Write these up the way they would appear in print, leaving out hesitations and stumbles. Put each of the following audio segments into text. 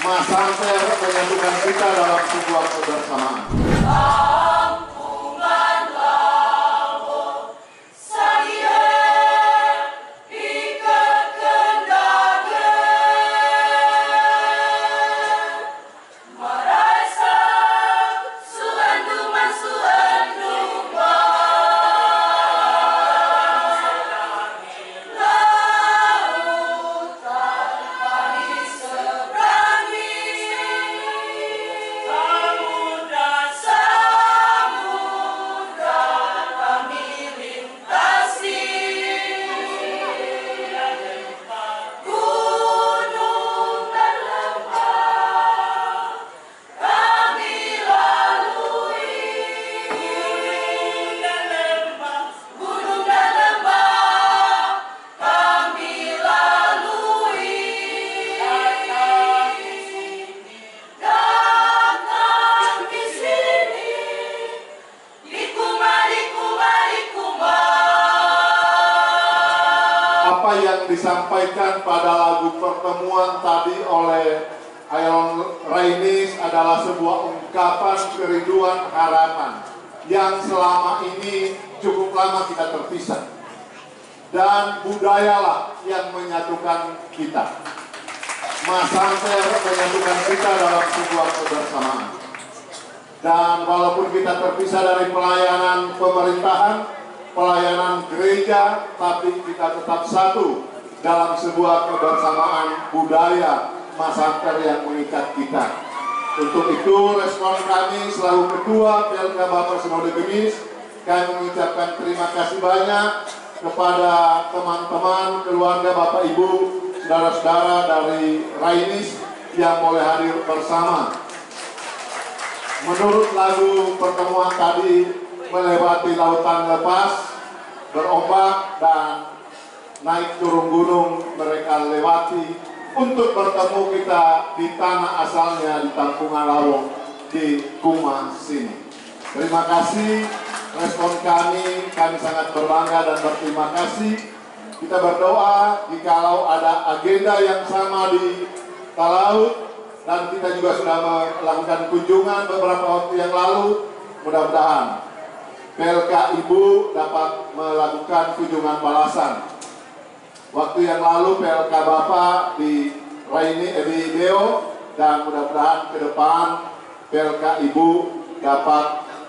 Mas Santer menyatukan kita dalam sebuah kebersamaan. Apa yang disampaikan pada lagu pertemuan tadi oleh Ayon Rainis adalah sebuah ungkapan kerinduan harapan yang selama ini cukup lama kita terpisah, dan budayalah yang menyatukan kita. Mas Santer menyatukan kita dalam sebuah kebersamaan, dan walaupun kita terpisah dari pelayanan pemerintahan, pelayanan gereja, tapi kita tetap satu dalam sebuah kebersamaan budaya Mas Santer yang mengikat kita. Untuk itu, respon kami selaku Ketua PLK Bapak Sinode Gemis, kami mengucapkan terima kasih banyak kepada teman-teman, keluarga Bapak Ibu, saudara-saudara dari Rainis yang boleh hadir bersama. Menurut lagu pertemuan tadi, melewati lautan lepas, berombak dan naik turun gunung mereka lewati untuk bertemu kita di tanah asalnya di Tampungan Lawong di Kuma sini. Terima kasih respon kami sangat berbangga dan berterima kasih. Kita berdoa jikalau ada agenda yang sama di Talaut, dan kita juga sudah melakukan kunjungan beberapa waktu yang lalu, mudah-mudahan PLK Ibu dapat melakukan kunjungan balasan. Waktu yang lalu PLK Bapak di Deo, dan mudah-mudahan ke depan PLK Ibu dapat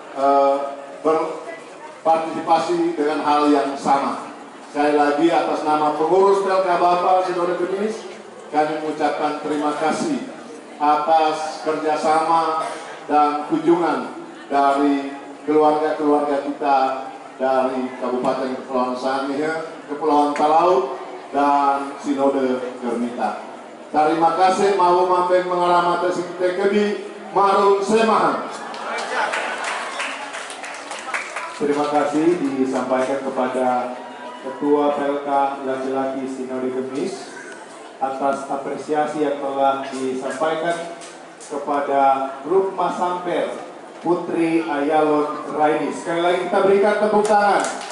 berpartisipasi dengan hal yang sama. Sekali lagi atas nama pengurus PLK Bapak Sinode Gemis, kami mengucapkan terima kasih atas kerjasama dan kunjungan dari keluarga-keluarga kita dari Kabupaten Kepulauan Sangihe, Kepulauan Talaut, dan Sinode Gernita. Terima kasih mau mampeng mengalamati sikite kebi marun semahan. Terima kasih disampaikan kepada Ketua PLK laki-laki Sinode Gemis atas apresiasi yang telah disampaikan kepada grup Mas Santer Putri Ayon Rainis. Sekali lagi kita berikan tepuk tangan.